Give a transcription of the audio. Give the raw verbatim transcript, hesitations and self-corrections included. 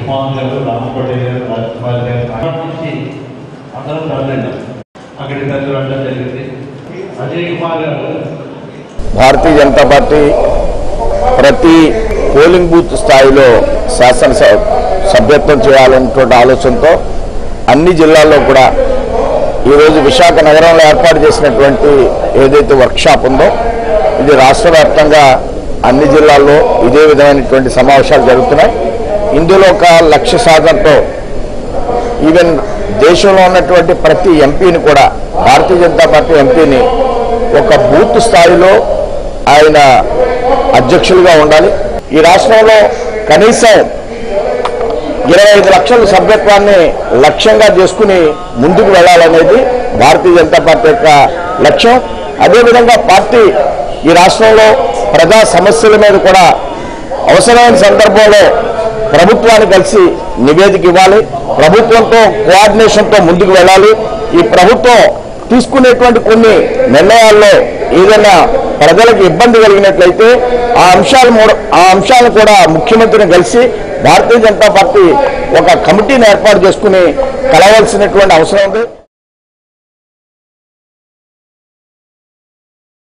మోహన్ గారు, రామకోటి గారు, రాజ్కుమార్ గారు నుంచి అందరం తరలిందాం. అక్కడికి తల్లి వెళ్ళడం జరిగింది. అజయ్ కుమార్ గారు భారతీయ జనతా పార్టీ ప్రతి పోలింగ్ బూత్ స్థాయిలో శాసనసభ సభ్యత్వం చేయాలనేటువంటి ఆలోచనతో అన్ని జిల్లాల్లో కూడా ఈరోజు విశాఖ నగరంలో ఏర్పాటు చేసినటువంటి ఏదైతే వర్క్షాప్ ఉందో ఇది రాష్ట్ర వ్యాప్తంగా అన్ని జిల్లాల్లో ఇదే విధమైనటువంటి సమావేశాలు జరుగుతున్నాయి. ఇందులో ఒక లక్ష్య సాధనతో ఈవెన్ దేశంలో ఉన్నటువంటి ప్రతి ఎంపీని కూడా భారతీయ జనతా పార్టీ ఎంపీని ఒక బూత్ స్థాయిలో ఆయన అధ్యక్షులుగా ఉండాలి. ఈ రాష్ట్రంలో కనీసం ఇరవై ఐదు లక్షల సభ్యత్వాన్ని లక్ష్యంగా చేసుకుని ముందుకు వెళ్లాలనేది భారతీయ జనతా పార్టీ యొక్క లక్ష్యం. అదేవిధంగా పార్టీ ఈ రాష్ట్రంలో ప్రజా సమస్యల మీద కూడా అవసరమైన సందర్భంలో ప్రభుత్వాన్ని కలిసి నివేదిక ఇవ్వాలి, ప్రభుత్వంతో కోఆర్డినేషన్తో ముందుకు వెళ్ళాలి. ఈ ప్రభుత్వం తీసుకునేటువంటి కొన్ని నిర్ణయాల్లో ఏదైనా ప్రజలకు ఇబ్బంది కలిగినట్లయితే ఆ అంశాలు ఆ అంశాలను కూడా ముఖ్యమంత్రిని కలిసి భారతీయ జనతా పార్టీ ఒక కమిటీని ఏర్పాటు చేసుకుని కలవాల్సినటువంటి అవసరం ఉంది.